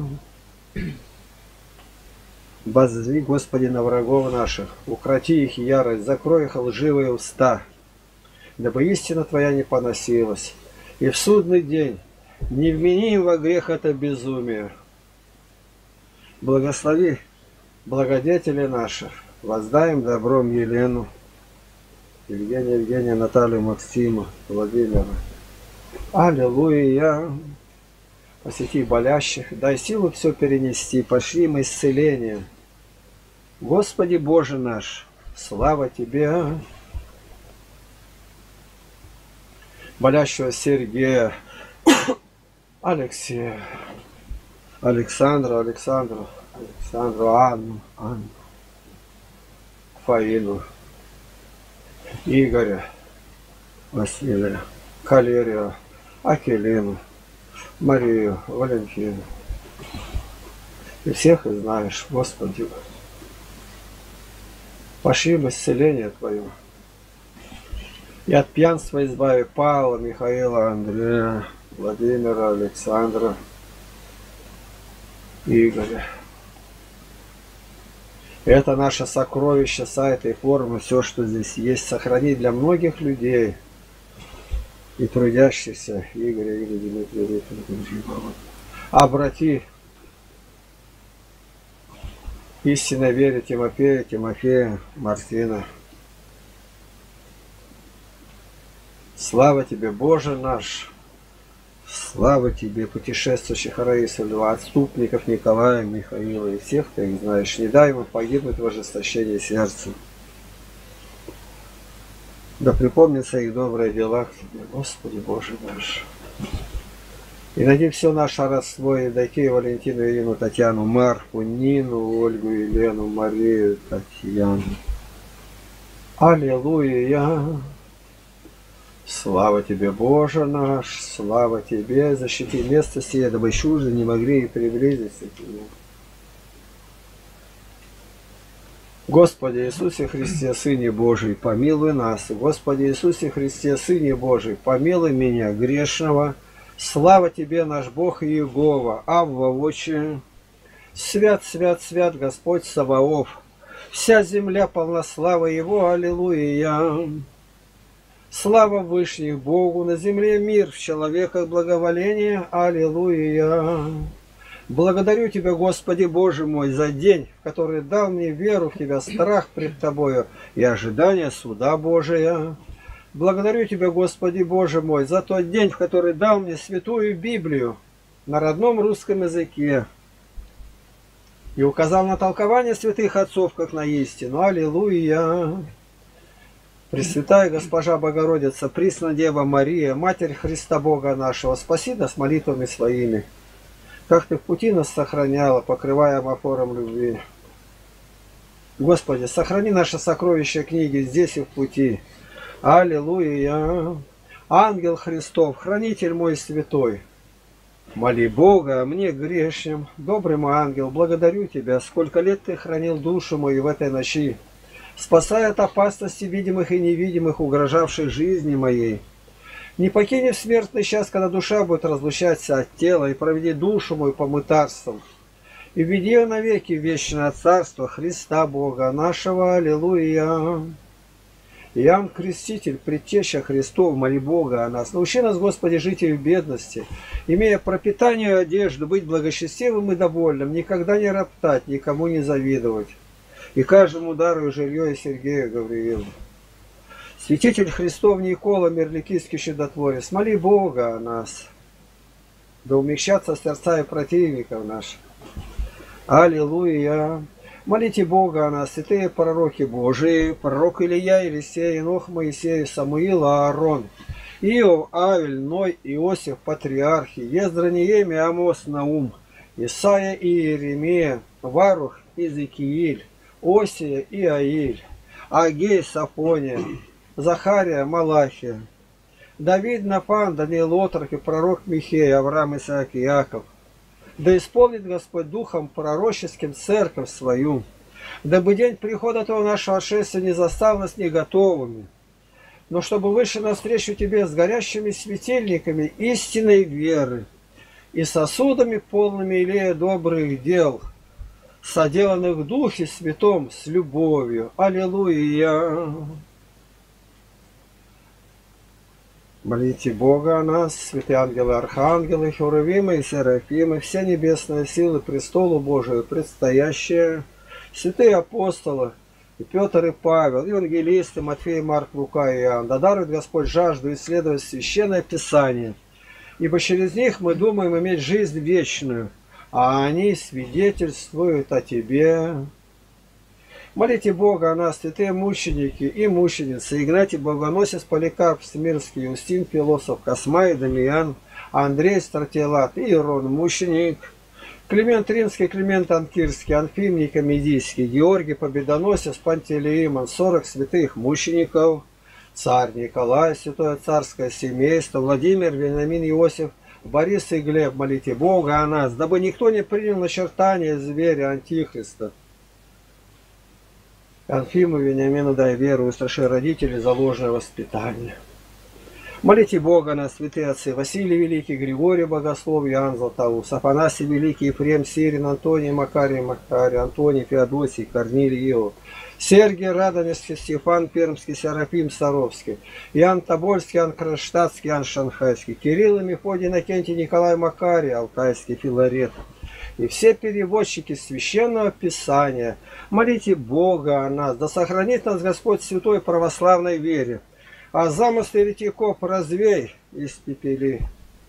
Воззри, Господи, на врагов наших, укроти их ярость, закрой их лживые уста, дабы истина Твоя не поносилась, и в судный день не вмени им во грех это безумие. Благослови благодетелей наших, воздай им добром Елену, Евгения, Евгения, Наталью, Максима, Владимира. Аллилуйя! Посети болящих, дай силу все перенести, пошли им исцеление. Господи Боже наш, слава Тебе! Болящего Сергея, Алексея, Александра, Александру, Александру, Анну, Анну, Фаину, Игоря, Василия, Калерия, Акелину, Марию, Валентину. Ты всех их знаешь, Господи. Пошли в исцеление Твое. И от пьянства избави Павла, Михаила, Андрея, Владимира, Александра, Игоря. Это наше сокровище, сайты и формы, все, что здесь есть, сохрани для многих людей. и трудящихся Игоря или Дмитрия, обрати истинной вере Тимофея, Тимофея, Мартина. Слава тебе, Боже наш! Слава тебе, путешествующих Раиса Льва, отступников Николая, Михаила и всех, ты их знаешь. Не дай ему погибнуть в ожесточении сердца. Да припомнится их добрые дела к тебе, Господи Боже наш. И найди все наше родство, и дойти Валентину, Ирину, Татьяну, Марфу, Нину, Ольгу, Елену, Марию, Татьяну. Аллилуйя! Слава тебе, Боже наш, слава тебе, защити место сие, дабы чужды не могли и приблизиться к нему. Господи Иисусе Христе, Сыне Божий, помилуй нас. Господи Иисусе Христе, Сыне Божий, помилуй меня, грешного. Слава тебе, наш Бог Иегова, Авва Отче. Свят, свят, свят Господь Саваоф. Вся земля полна славы Его, аллилуйя. Слава Вышних Богу, на земле мир, в человеках благоволение, аллилуйя. Благодарю Тебя, Господи Боже мой, за день, в который дал мне веру в Тебя, страх пред Тобою и ожидание суда Божия. Благодарю Тебя, Господи Боже мой, за тот день, в который дал мне святую Библию на родном русском языке и указал на толкование святых отцов, как на истину. Аллилуйя! Пресвятая Госпожа Богородица, Пресна Дева Мария, Матерь Христа Бога нашего, спаси нас молитвами своими, как Ты в пути нас сохраняла, покрывая амофором любви. Господи, сохрани наши сокровища книги здесь и в пути. Аллилуйя! Ангел Христов, хранитель мой святой, моли Бога, мне грешным. Добрый мой ангел, благодарю Тебя, сколько лет Ты хранил душу мою в этой ночи, спасая от опасности видимых и невидимых, угрожавших жизни моей. Не покини в смертный час, когда душа будет разлучаться от тела, и проведи душу мою по мытарствам, и введи ее навеки в вечное царство Христа Бога нашего. Аллилуйя! Иоанн Креститель, предтеча Христов, моли Бога о нас. Научи нас, Господи, жить и в бедности, имея пропитание и одежду, быть благочестивым и довольным, никогда не роптать, никому не завидовать, и каждому дарую жилье и Сергею Гавриилу. Святитель Христов Никола, Мерликийский чудотворец, моли Бога о нас, да умягчатся сердца и противников наших. Аллилуйя! Молите Бога о нас, святые пророки Божии, пророк Илия, Елисей, Енох, Моисей, Самуил, Аарон, Иов, Авель, Ной, Иосиф, патриархи, Ездра, Неемия, Амос, Наум, Исаия и Иеремия, Варух, Иезекииль, Осия и Аиль, Агей, Сафония, Захария, Малахия, Давид, Нафан, Даниил, Отрок и пророк Михей, Авраам, Исаак и Иаков. Да исполнит Господь духом пророческим церковь свою, дабы день прихода того нашего шествия не застал нас не готовыми, но чтобы вышли навстречу Тебе с горящими светильниками истинной веры и сосудами полными илея добрых дел, соделанных в Духе Святом с любовью. Аллилуйя! Молите Бога о нас, святые ангелы, архангелы, херувимы и серафимы, все небесные силы престолу Божию предстоящие, святые апостолы, и Петр, и Павел, евангелисты, Матфей, Марк, Лука и Иоанн. Да дарует Господь жажду исследовать Священное Писание, ибо через них мы думаем иметь жизнь вечную, а они свидетельствуют о Тебе. Молите Бога о нас, святые мученики и мученицы, Игнатий Богоносец, Поликарп, Смирский, Юстин, Философ, Космай, Дамиан, Андрей Стратилат, Иерон, мученик, Климент Римский, Климент Анкирский, Анфим Никомедийский, Георгий Победоносец, Пантелеимон, сорок святых мучеников, царь Николай, святое царское семейство, Владимир, Вениамин, Иосиф, Борис и Глеб. Молите Бога о нас, дабы никто не принял начертание зверя Антихриста. Анфиму, Вениамину дай веру, устраши родителей за ложное воспитание. Молите Бога на святые отцы Василий Великий, Григорий Богослов, Иоанн Златоуст, Афанасий Великий, Ефрем Сирин, Антоний Макарий Макарий, Антоний Феодосий, Корнилий Иов, Сергий Радонежский, Стефан Пермский, Серафим Саровский, Иоанн Тобольский, Иоанн Кронштадтский, Иоанн Шанхайский, Кирилл и Мефодий Иннокентий, Николай Макарий, Алтайский, Филарет. И все переводчики Священного Писания, молите Бога о нас, да сохранит нас Господь в святой православной вере, а замыслы еретиков развей, испепели.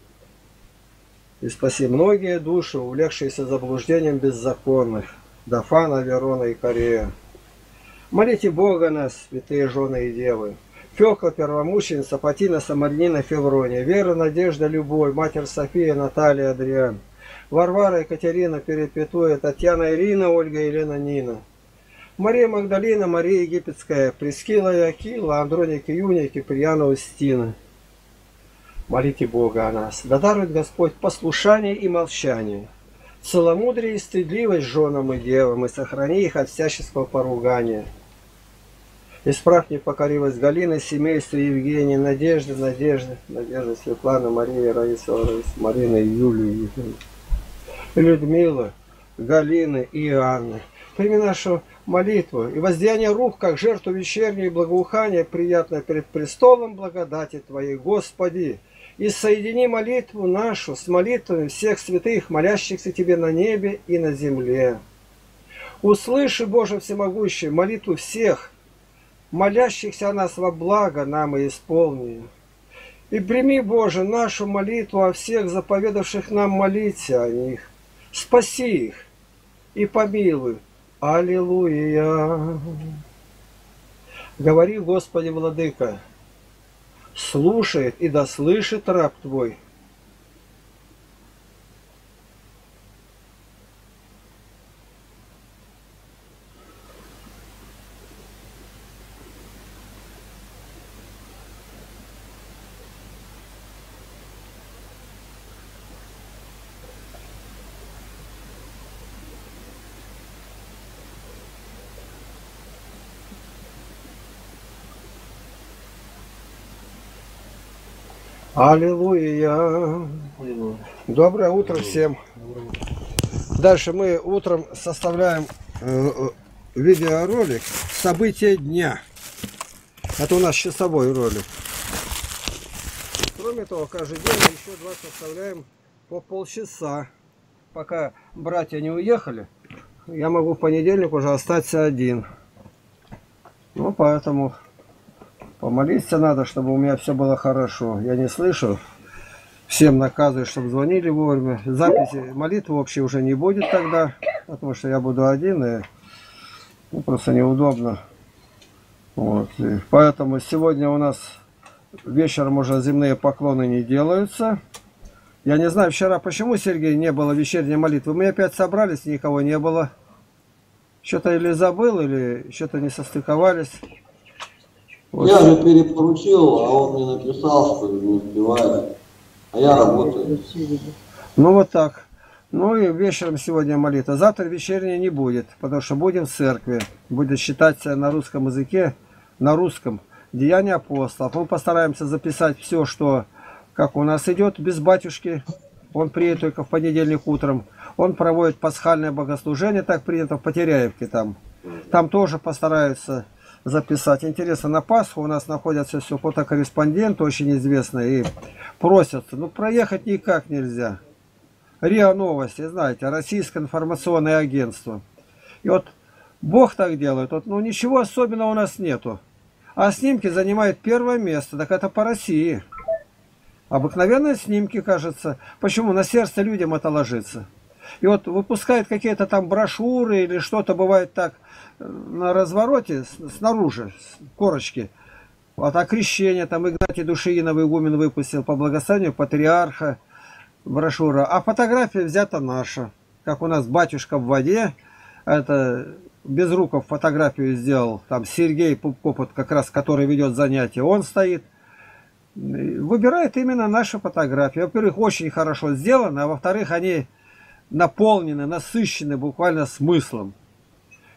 И спаси многие души, увлекшиеся заблуждением беззаконных, Дафана, Верона и Корея. Молите Бога нас, святые жены и девы, Фёкла, Первомученица, Патина, Самарнина, Феврония, Вера, Надежда, Любовь, Матерь София, Наталья, Адриан, Варвара, Екатерина, Перепетуя, Татьяна, Ирина, Ольга, Елена, Нина, Мария Магдалина, Мария Египетская, Прескила и Акила, Андроник, Юния, Киприяна, Устина. Молите Бога о нас, да дарует Господь послушание и молчание, целомудрие и стыдливость женам и девам, и сохрани их от всяческого поругания. Исправь непокоривость Галины, семейства Евгении, Надежды, Надежды, Надежды, Светланы, Марии, Раисы, Раисы, Марины, Юлии, Людмилы, Галины и Анны. Прими нашу молитву и воздаяние рук, как жертву вечернюю и благоухание, приятное перед престолом благодати Твоей, Господи, и соедини молитву нашу с молитвами всех святых, молящихся Тебе на небе и на земле. Услыши, Боже Всемогущий, молитву всех, молящихся о нас во благо нам и исполни. И прими, Боже, нашу молитву о всех заповедавших нам молиться о них. Спаси их и помилуй. Аллилуйя. Говори, Господи, Владыка, слушает и да слышит раб Твой. Аллилуйя. Доброе утро всем. Дальше мы утром составляем э, видеоролик «События дня». Это у нас часовой ролик. Кроме того, каждый день мы еще два составляем по полчаса. Пока братья не уехали, я могу в понедельник уже остаться один. Ну, поэтому... Помолиться надо, чтобы у меня все было хорошо. Я не слышу. Всем наказываю, чтобы звонили вовремя. Записи молитвы вообще уже не будет тогда, потому что я буду один, и ну, просто неудобно. Вот. И поэтому сегодня у нас вечером уже земные поклоны не делаются. Я не знаю, вчера почему, Сергей, не было вечерней молитвы. Мы опять собрались, никого не было. Что-то или забыл, или что-то не состыковались. Вот. Я же перепоручил, а он мне написал, что не успевает. А я работаю. Ну вот так. Ну и вечером сегодня молитва. Завтра вечерней не будет, потому что будем в церкви. Будет считаться на русском языке, на русском, Деяния апостолов. Мы постараемся записать все, что как у нас идет без батюшки. Он приедет только в понедельник утром. Он проводит пасхальное богослужение, так принято в Потеряевке там. Там тоже постараются записать. Интересно, на Пасху у нас находятся все фотокорреспонденты очень известные и просятся. Ну, проехать никак нельзя. РИА Новости, знаете, Российское информационное агентство. И вот Бог так делает. Вот, ну, ничего особенного у нас нету. А снимки занимают первое место. Так это по России. Обыкновенные снимки, кажется. Почему? На сердце людям это ложится. И вот выпускают какие-то там брошюры или что-то бывает так на развороте снаружи, корочки. Вот окрещение, там Игнатий Душигинов игумен выпустил по благословению патриарха брошюра. А фотография взята наша. Как у нас батюшка в воде. Это Безруков фотографию сделал. Там Сергей Пупков, как раз который ведет занятия, он стоит. Выбирает именно наши фотографии. Во-первых, очень хорошо сделано, а во-вторых, они наполнены, насыщены буквально смыслом.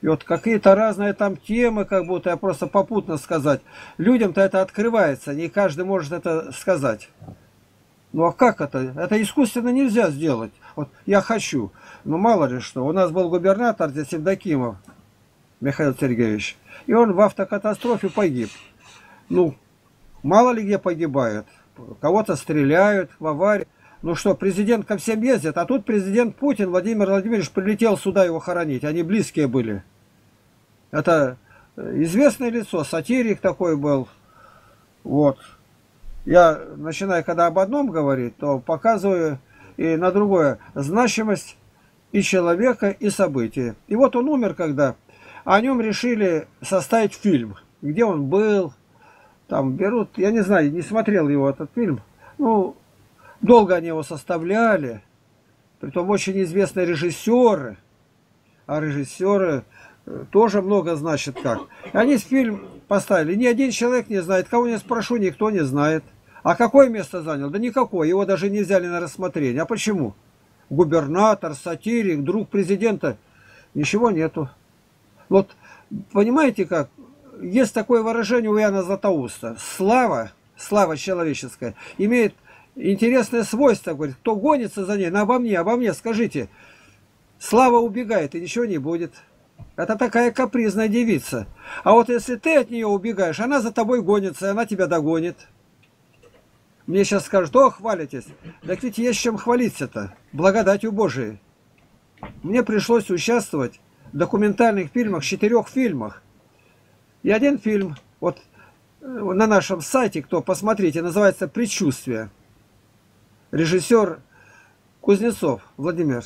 И вот какие-то разные там темы, как будто я просто попутно сказать. Людям-то это открывается, не каждый может это сказать. Ну а как это? Это искусственно нельзя сделать. Вот я хочу. Ну мало ли что. У нас был губернатор здесь Евдокимов Михаил Сергеевич. И он в автокатастрофе погиб. Ну, мало ли где погибает. Кого-то стреляют в аварии. Ну что, президент ко всем ездит, а тут президент Путин, Владимир Владимирович, прилетел сюда его хоронить. Они близкие были. Это известное лицо, сатирик такой был. Вот. Я начинаю, когда об одном говорить, то показываю и на другое. Значимость и человека, и события. И вот он умер, когда о нем решили составить фильм. Где он был. Там берут, я не знаю, не смотрел его этот фильм. Ну, долго они его составляли. Притом очень известные режиссеры. А режиссеры тоже много значит как. И они фильм поставили. Ни один человек не знает. Кого не спрошу, никто не знает. А какое место занял? Да никакое. Его даже не взяли на рассмотрение. А почему? Губернатор, сатирик, друг президента. Ничего нету. Вот, понимаете как? Есть такое выражение у Иоанна Златоуста. Слава, слава человеческая, имеет интересное свойство. Говорит, кто гонится за ней, на обо мне, обо мне скажите. Слава убегает, и ничего не будет. Это такая капризная девица. А вот если ты от нее убегаешь, она за тобой гонится, и она тебя догонит. Мне сейчас скажут, о, хвалитесь. Так ведь есть чем хвалиться-то. Благодатью Божией. Мне пришлось участвовать в документальных фильмах, четырех фильмах. И один фильм, вот на нашем сайте, кто посмотрите, называется «Предчувствие». Режиссер Кузнецов Владимир.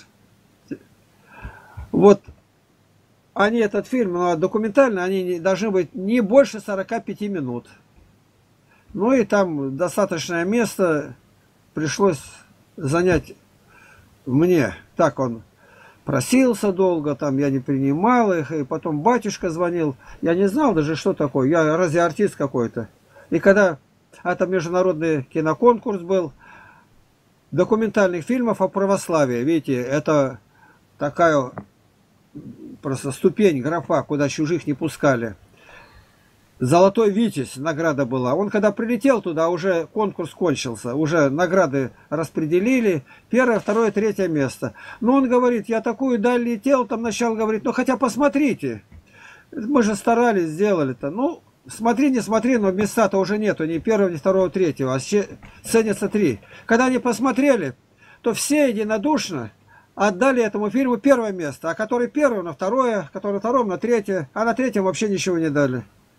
Вот они этот фильм, ну, документально, они должны быть не больше сорока пяти минут. Ну и там достаточное место пришлось занять мне. Так он просился долго, там я не принимал их, и потом батюшка звонил. Я не знал даже, что такое. Я разве артист какой-то. И когда это международный киноконкурс был, документальных фильмов о православии, видите, это такая просто ступень, графа, куда чужих не пускали. Золотой Витязь награда была. Он когда прилетел туда, уже конкурс кончился, уже награды распределили. Первое, второе, третье место. Но он говорит, я такую даль летел, там начал говорить, ну хотя посмотрите. Мы же старались, сделали-то. Ну, смотри, не смотри, но места-то уже нету, ни первого, ни второго, третьего, а ценятся три. Когда они посмотрели, то все единодушно отдали этому фильму первое место, а который первый на второе, который на втором на третье, а на третьем вообще ничего не дали.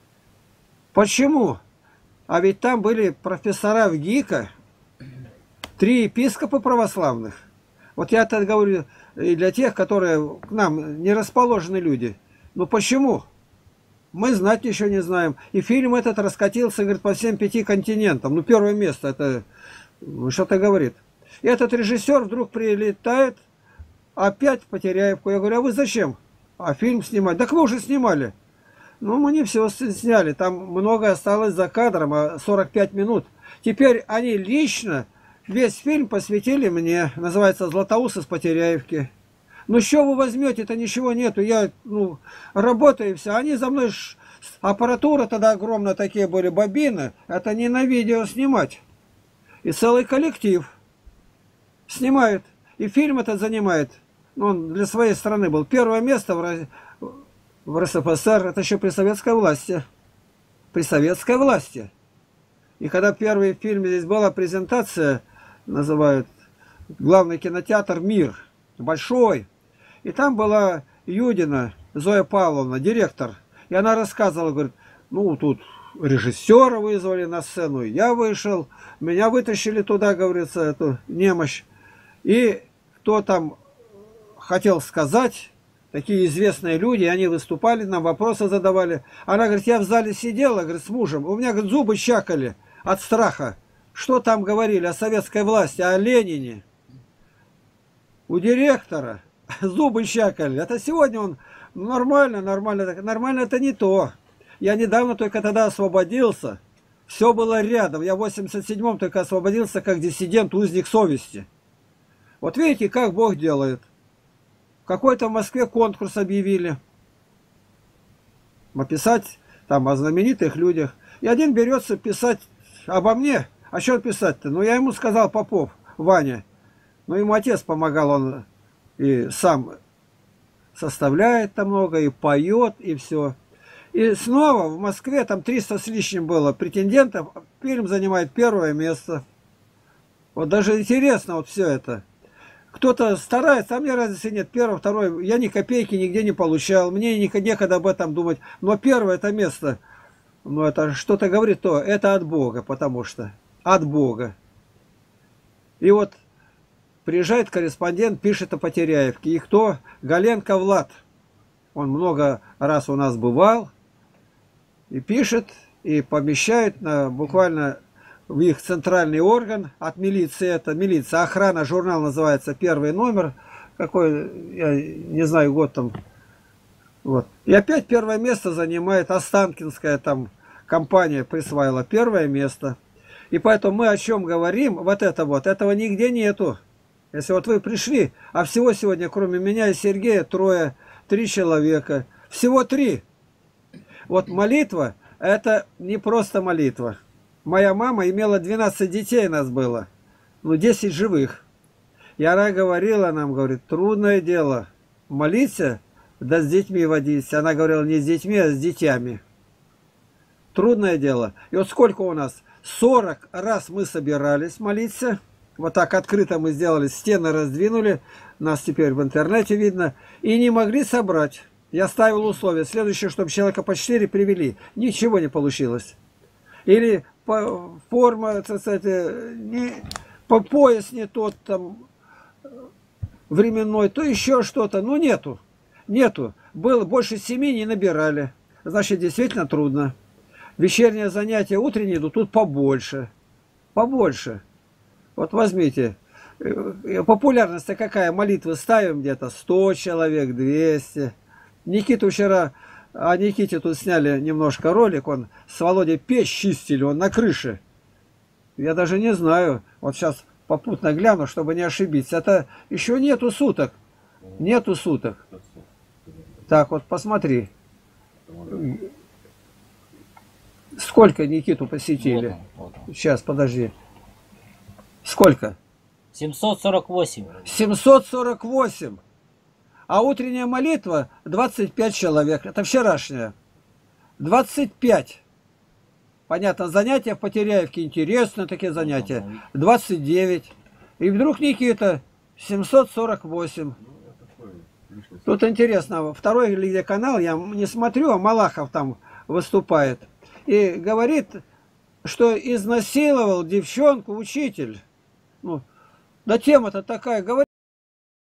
Почему? А ведь там были профессора в ГИКа, три епископа православных. Вот я это говорю и для тех, которые к нам не расположены люди. Ну почему? Мы знать ничего не знаем. И фильм этот раскатился, говорит, по всем пяти континентам. Ну первое место, это что-то говорит. И этот режиссер вдруг прилетает, опять по Теряевку. Я говорю, а вы зачем? А фильм снимать? Так вы уже снимали. Ну, мы не все сняли, там много осталось за кадром, сорок пять минут. Теперь они лично весь фильм посвятили мне, называется «Златоуст из Потеряевки». Ну, что вы возьмете-то, ничего нету, я, ну, работаю и все. Они за мной, ш... аппаратура тогда огромная, такие были бобины, это не на видео снимать. И целый коллектив снимает, и фильм этот занимает, ну, он для своей страны был. Первое место в В РСФСР, это еще при советской власти. При советской власти. И когда первый фильм здесь была презентация, называют главный кинотеатр «Мир», большой. И там была Юдина Зоя Павловна, директор. И она рассказывала, говорит, ну тут режиссера вызвали на сцену, я вышел, меня вытащили туда, говорится, эту немощь. И кто там хотел сказать... Такие известные люди, они выступали, нам вопросы задавали. Она говорит, я в зале сидела, говорит, с мужем. У меня, говорит, зубы чакали от страха. Что там говорили о советской власти, о Ленине? У директора зубы чакали. Это сегодня он нормально, нормально. Нормально это не то. Я недавно только тогда освободился. Все было рядом. Я в восемьдесят седьмом только освободился как диссидент, узник совести. Вот видите, как Бог делает. Какой-то в Москве конкурс объявили. описать там о знаменитых людях. И один берется писать обо мне. А что писать-то? Ну, я ему сказал, Попов, Ваня. Ну, ему отец помогал, он и сам составляет там много, и поет, и все. И снова в Москве там триста с лишним было претендентов. Фильм занимает первое место. Вот даже интересно вот все это. Кто-то старается, а мне разницы нет. Первое, второе. Я ни копейки нигде не получал. Мне некогда об этом думать. Но первое это место, ну это что-то говорит, то это от Бога, потому что от Бога. И вот приезжает корреспондент, пишет о Потеряевке. И кто? Галенко Влад. Он много раз у нас бывал. И пишет, и помещает на, буквально в их центральный орган от милиции. Это милиция, охрана, журнал называется, первый номер. Какой, я не знаю, год там. Вот. И опять первое место занимает Останкинская там компания, присвоила первое место. И поэтому мы о чем говорим, вот это вот, этого нигде нету. Если вот вы пришли, а всего сегодня, кроме меня и Сергея, трое, три человека. Всего три. Вот молитва, это не просто молитва. Моя мама имела двенадцать детей, нас было. Ну, десять живых. И она говорила нам, говорит, трудное дело. Молиться, да с детьми водиться. Она говорила не с детьми, а с детьми. Трудное дело. И вот сколько у нас? сорок раз мы собирались молиться. Вот так открыто мы сделали, стены раздвинули, нас теперь в интернете видно, и не могли собрать. Я ставил условия, следующее, чтобы человека по четыре привели. Ничего не получилось. Или по, форма, так сказать, не, по пояс не тот там временной, то еще что-то. Ну нету, нету. Было больше семи, не набирали. Значит, действительно трудно. Вечернее занятие, утреннее идут, тут побольше. Побольше. Вот возьмите, популярность-то какая, молитвы ставим где-то сто человек, двести. Никиту вчера, а Никите тут сняли немножко ролик, он с Володей печь чистили, он на крыше. Я даже не знаю, вот сейчас попутно гляну, чтобы не ошибиться. Это еще нету суток, нету суток. Так вот, посмотри. Сколько Никиту посетили? Вот он, вот он. Сейчас, подожди. Сколько? семьсот сорок восемь. семьсот сорок восемь. А утренняя молитва двадцать пять человек. Это вчерашняя. двадцать пять. Понятно, занятия в Потеряевке. Интересно такие занятия. двадцать девять. И вдруг Никита семьсот сорок восемь. Тут интересно. Второй где канал я не смотрю, а Малахов там выступает. И говорит, что изнасиловал девчонку учитель. Ну, да тема-то такая, говорит.